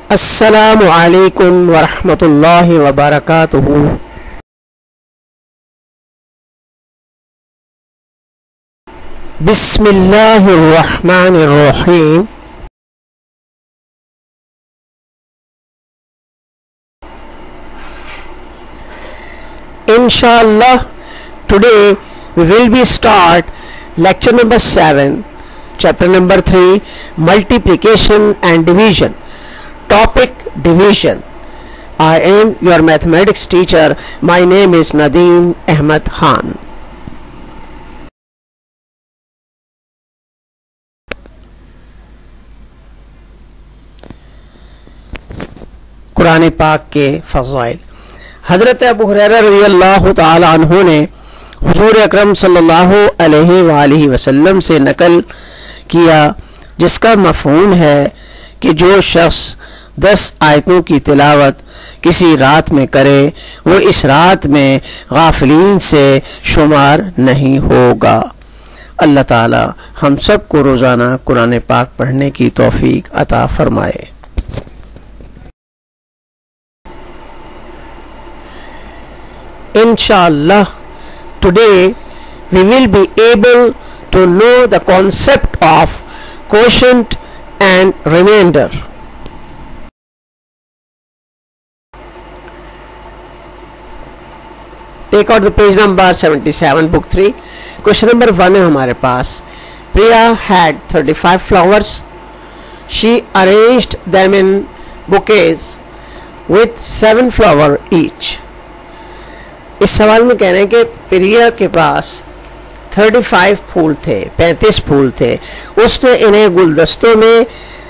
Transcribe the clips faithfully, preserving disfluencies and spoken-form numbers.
अस्सलामु अलैकुम वरहमतुल्लाहि वबरकातुहू। बिस्मिल्लाहिर रहमानिर रहीम। Inshallah, today we will be start lecture number seven, chapter number three, multiplication and division. Topic division. I am your mathematics teacher. My name is Nadeem Ahmed Khan. Quran पाक के फ़ज़ाइल। हज़रत अबू हुरैरा रज़ियल्लाहु ताला अन्हु ने हुज़ूर अकरम सल्लल्लाहु अलैहि वालिहि वसल्लम से नकल किया, जिसका मफ़हूम है कि जो शख्स दस आयतों की तिलावत किसी रात में करे वो इस रात में गाफिलीन से शुमार नहीं होगा। अल्लाह ताला हम सब को रोज़ाना कुरान पाक पढ़ने की तौफीक अता फरमाए। Inshallah, today we will be able to know the concept of quotient and remainder. Take out the page number seventy-seven, book three. Question number one है हमारे पास। Priya had thirty-five flowers. She arranged them in bouquets with seven flowers each. इस सवाल में कह रहे हैं कि प्रिया के पास पैंतीस फूल थे, पैंतीस फूल थे। उसने इन्हें गुलदस्तों में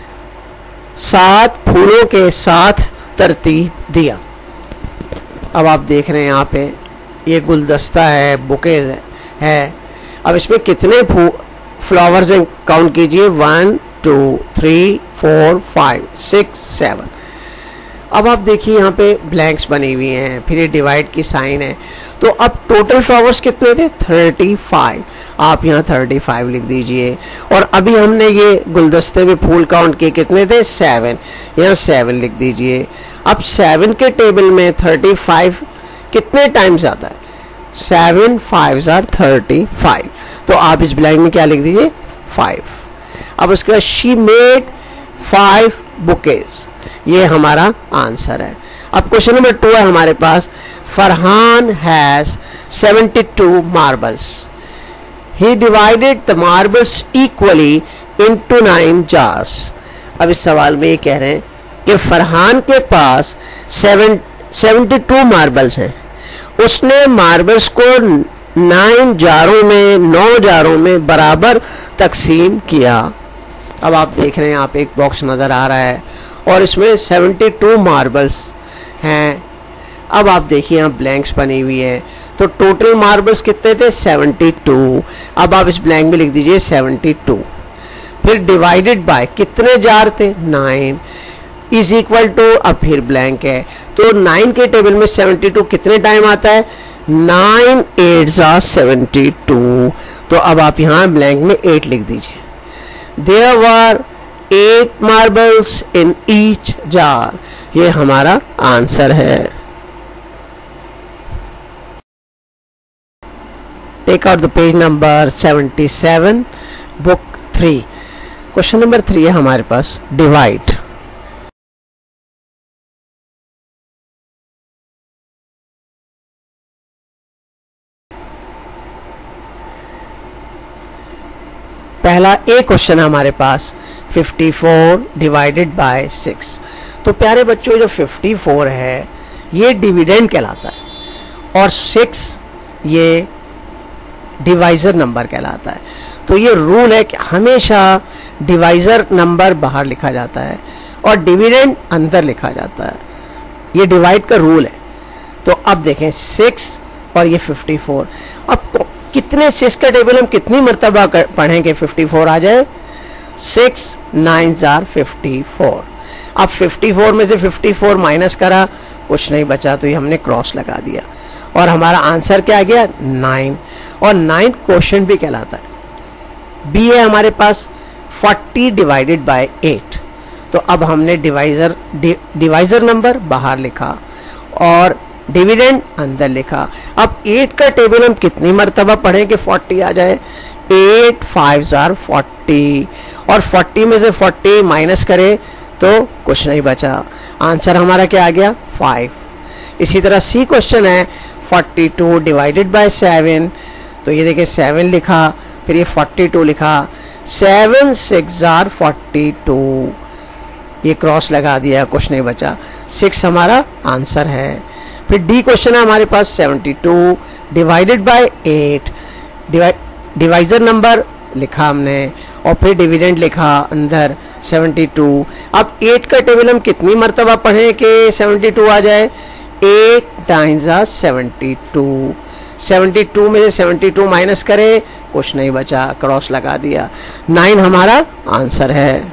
सात फूलों के साथ तरतीब दिया। अब आप देख रहे हैं यहाँ पे ये गुलदस्ता है, बुके है। अब इसमें कितने फ्लावर्स हैं काउंट कीजिए। One two three four five six seven. अब आप देखिए यहाँ पे ब्लैंक्स बनी हुई हैं, फिर ये डिवाइड की साइन है। तो अब टोटल फ्लावर्स कितने थे? पैंतीस। आप यहाँ पैंतीस लिख दीजिए। और अभी हमने ये गुलदस्ते में फूल काउंट किए, कितने थे? सेवन। यहाँ सेवन लिख दीजिए। अब सेवन के टेबल में पैंतीस कितने टाइम्स आता है? सेवन फाइव जार थर्टी फाइव। तो आप इस ब्लैंक में क्या लिख दीजिए? फाइव। अब उसके बाद शी मेड फाइव बुकेज। ये हमारा आंसर है। अब क्वेश्चन नंबर टू है हमारे पास। Farhan has seventy two marbles. He divided the marbles equally into nine jars. अब इस सवाल में ये कह रहे हैं कि फरहान के पास सेवन सेवेंटी टू मार्बल्स हैं। उसने मार्बल्स को नाइन जारों में नौ जारों में बराबर तकसीम किया। अब आप देख रहे हैं, आप एक बॉक्स नज़र आ रहा है और इसमें बहत्तर मार्बल्स हैं। अब आप देखिए यहाँ ब्लैंक्स बनी हुई है। तो टोटल मार्बल्स कितने थे? बहत्तर। अब आप इस ब्लैंक में लिख दीजिए बहत्तर। फिर डिवाइडेड बाय कितने जार थे? नाइन इज इक्वल टू, अब फिर ब्लैंक है। तो नाइन के टेबल में बहत्तर कितने टाइम आता है? नाइन एट जार सेवेंटी टू। तो अब आप यहाँ ब्लैंक में एट लिख दीजिए। There were eight marbles in each jar. ये हमारा आंसर है। Take out the page number seventy seven, book three. Question number three है हमारे पास। डिवाइड। पहला ए क्वेश्चन है हमारे पास। चौवन डिवाइडेड बाय सिक्स। तो प्यारे बच्चों, जो चौवन है ये डिविडेंड कहलाता है और सिक्स ये डिवाइज़र नंबर कहलाता है। तो ये रूल है कि हमेशा डिवाइज़र नंबर बाहर लिखा जाता है और डिविडेंड अंदर लिखा जाता है। ये डिवाइड का रूल है। तो अब देखें सिक्स और ये चौवन। अब कितने सिक्स का टेबल हम कितनी मरतबा पढ़ें कि चौवन आ जाए? सिक्स नाइन जार फिफ्टी फोर। अब चौवन में से चौवन माइनस करा, कुछ नहीं बचा, तो ये हमने क्रॉस लगा दिया और हमारा आंसर क्या आ गया? नाइन। और नाइन क्वोशंट भी कहलाता है। बी है हमारे पास चालीस डिवाइडेड बाय एट। तो अब हमने डिवाइज़र डिवाइज़र नंबर बाहर लिखा और डिविडेंड अंदर लिखा। अब एट का टेबल हम कितनी मरतबा पढ़ें कि फोर्टी आ जाए? एट फाइव ज़ार फोर्टी, और फोर्टी में से फोर्टी माइनस करें तो कुछ नहीं बचा, आंसर हमारा क्या आ गया? फाइव। इसी तरह सी क्वेश्चन है forty two divided by seven, तो ये देखिए सेवन लिखा, फिर ये फोर्टी टू लिखा, सेवन सिक्स ज़ार फोर्टी टू, ये क्रॉस लगा दिया, कुछ नहीं बचा, सिक्स हमारा आंसर है। फिर डी क्वेश्चन है हमारे पास seventy two divided by eight, divisor number लिखा हमने और फिर डिविडेंड लिखा अंदर सेवेंटी टू। अब एट का टेबल हम कितनी मरतबा पढ़ें कि सेवेंटी टू आ जाए? एट टाइम्स आ सेवेंटी टू, सेवेंटी टू में से सेवेंटी टू माइनस करें, कुछ नहीं बचा, क्रॉस लगा दिया, नाइन हमारा आंसर है।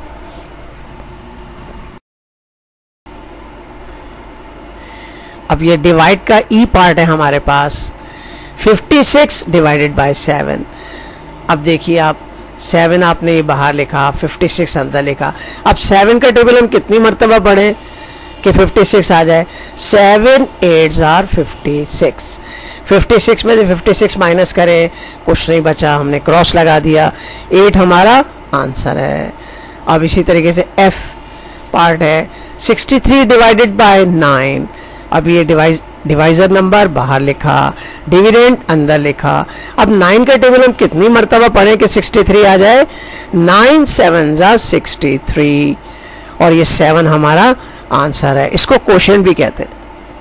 अब ये डिवाइड का ई पार्ट है हमारे पास, fifty six divided by seven. अब देखिए आप, सेवन आपने ये बाहर लिखा, फिफ्टी सिक्स अंदर लिखा। अब सेवन का टेबल हम कितनी मरतबा पढ़ें कि फिफ्टी सिक्स आ जाए? Seven eight are fifty six, fifty six में से फिफ्टी सिक्स माइनस करें, कुछ नहीं बचा, हमने क्रॉस लगा दिया, एट हमारा आंसर है। अब इसी तरीके से एफ पार्ट है sixty three divided by nine. अब ये डिवाइज डिवाइजर नंबर बाहर लिखा, डिविडेंड अंदर लिखा। अब नाइन का टेबल हम कितनी मरतबा पढ़ें कि सिक्सटी थ्री आ जाए? नाइन सेवन जा सिक्सटी थ्री, और ये सेवन हमारा आंसर है। इसको क्वेश्चन भी कहते हैं।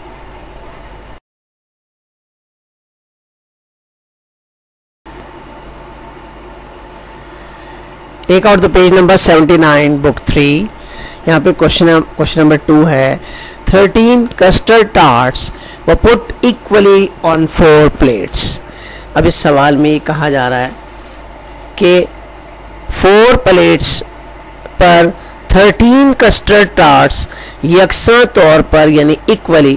Take out the page number seventy nine, book three. यहाँ पे क्वेश्चन क्वेश्चन नंबर टू है, thirteen custard tarts were put equally on four plates. अब इस सवाल में कहा जा रहा है कि फोर प्लेट्स पर थर्टीन कस्टर्ड टार्ट्स यकसा तौर पर यानी इक्वली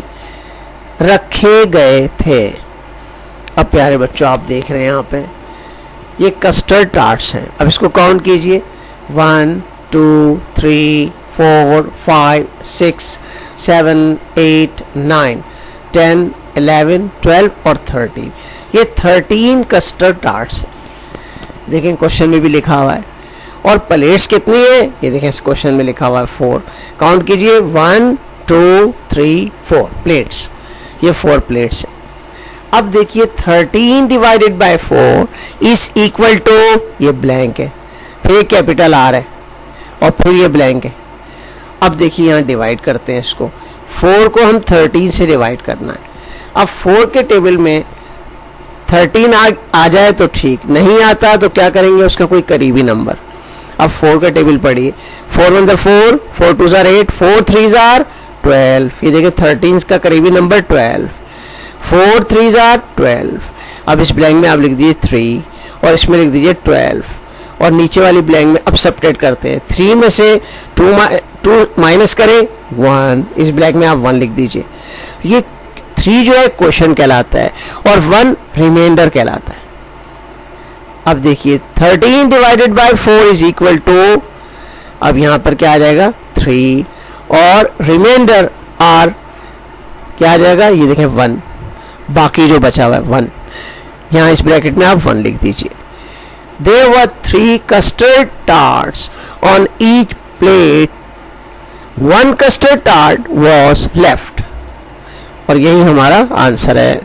रखे गए थे। अब प्यारे बच्चों आप देख रहे हैं यहाँ पे ये कस्टर्ड टार्ट्स हैं। अब इसको काउंट कीजिए, one two three four five six seven eight nine ten eleven twelve और थर्टीन, ये थर्टीन कस्टर्ड टार्ट्स। देखें क्वेश्चन में भी लिखा हुआ है। और प्लेट्स कितनी है? ये देखें इस क्वेश्चन में लिखा हुआ है फोर। काउंट कीजिए, one two three four plates, ये फोर प्लेट्स है। अब देखिए thirteen divided by four is equal to, ये ब्लैंक है, फिर ये कैपिटल आर है और फिर ये ब्लैंक है। अब देखिए यहाँ डिवाइड करते हैं इसको, फोर को हम थर्टीन से डिवाइड करना है। अब फोर के टेबल में थर्टीन आ, आ जाए तो ठीक, नहीं आता तो क्या करेंगे, उसका कोई करीबी नंबर। अब फोर का टेबल पढ़िए, फोर वन जार फोर, फोर टू जार एट, फोर थ्री जार ट्वेल्व। ये देखिए थर्टीन का करीबी नंबर ट्वेल्व, फोर थ्री जार ट्वेल्व। अब इस ब्लैंक में आप लिख दीजिए थ्री और इसमें लिख दीजिए ट्वेल्व, और नीचे वाली ब्लैंक में अब सब्ट्रैक्ट करते हैं, थ्री में से टू टू माइनस करें वन, इस ब्लैंक में आप वन लिख दीजिए। ये थ्री जो है क्वेश्चन कहलाता है और वन रिमाइंडर कहलाता है। अब देखिए thirteen divided by four is equal to, अब यहां पर क्या आ जाएगा थ्री, और रिमाइंडर आर क्या आ जाएगा, ये देखें वन, बाकी जो बचा हुआ है वन, यहां इस ब्रैकेट में आप वन लिख दीजिए। There were three custard tarts on each plate. One custard tart was left. और यही हमारा आंसर है।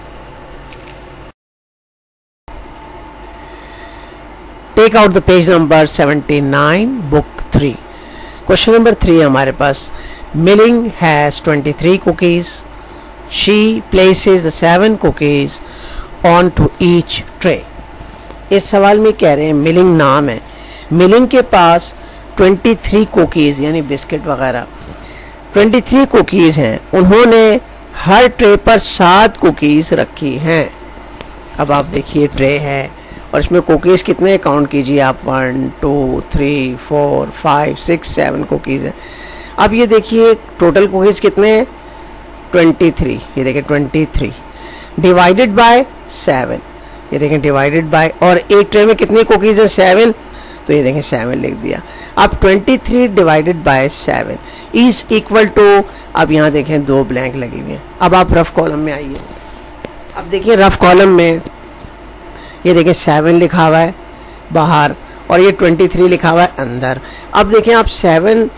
Take out the page number seventy-nine, book three. Question number three हमारे पास, Milling has twenty-three cookies. She places the seven cookies onto each tray. इस सवाल में कह रहे हैं, मिलिंग नाम है, मिलिंग के पास तेईस कुकीज़ यानी बिस्किट वगैरह तेईस कुकीज़ हैं, उन्होंने हर ट्रे पर सात कुकीज़ रखी हैं। अब आप देखिए ट्रे है और इसमें कुकीज़ कितने काउंट कीजिए आप, one two three four five six seven cookies हैं। अब ये देखिए टोटल कुकीज़ कितने हैं, तेईस, ये देखिए तेईस डिवाइडेड बाय सेवन, ये देखें डिवाइडेड बाय, और एक ट्रे में कितनी कुकीज़ है, सेवन, तो ये देखें सेवन लिख दिया। अब twenty three divided by seven is equal to, अब यहाँ देखें दो ब्लैंक लगी हुई हैं। अब आप रफ कॉलम में आइए। अब देखिए रफ कॉलम में ये देखें सेवन लिखा हुआ है बाहर और ये ट्वेंटी थ्री लिखा हुआ है अंदर। अब देखें आप सेवन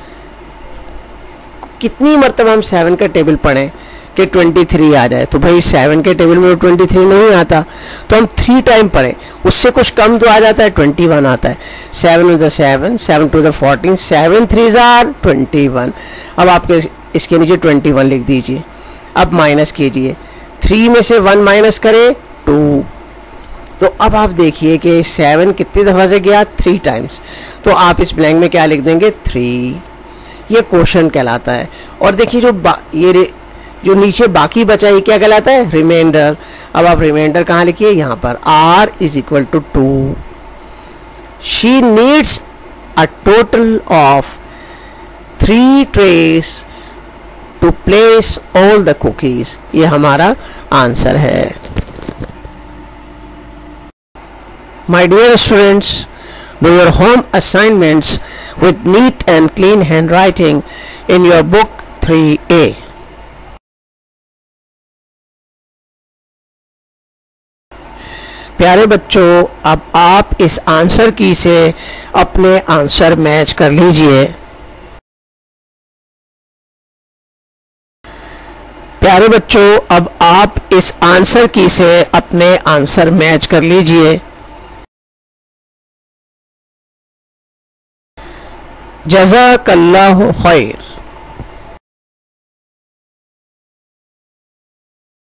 कितनी मरतबा हम सेवन का टेबल पढ़ें कि ट्वेंटी थ्री आ जाए, तो भाई सेवन के टेबल में ट्वेंटी थ्री नहीं आता, तो हम थ्री टाइम पढ़ें, उससे कुछ कम तो आ जाता है, ट्वेंटी वन आता है। सेवन टू द सेवन, सेवन टू द फोर्टीन, सेवन थ्री जार ट्वेंटी वन। अब आपके इसके नीचे ट्वेंटी वन लिख दीजिए। अब माइनस कीजिए, थ्री में से वन माइनस करें टू, तो अब आप देखिए कि सेवन कितनी दफ़ा से गया, थ्री टाइम्स, तो आप इस ब्लैंक में क्या लिख देंगे, थ्री। ये क्वेश्चन कहलाता है। और देखिए जो ये जो नीचे बाकी बचा ये क्या कहलाता है, रिमाइंडर। अब आप रिमाइंडर कहाँ लिखिए, यहाँ पर r is equal to two. She needs a total of three trays to place all the cookies. ये हमारा आंसर है। My dear students, do your home assignments with neat and clean handwriting in your book three A. प्यारे बच्चों, अब आप इस answer की से अपने आंसर मैच कर लीजिए। प्यारे बच्चों, अब आप इस आंसर की से अपने आंसर मैच कर लीजिए। जज़ाकल्लाहु खैर।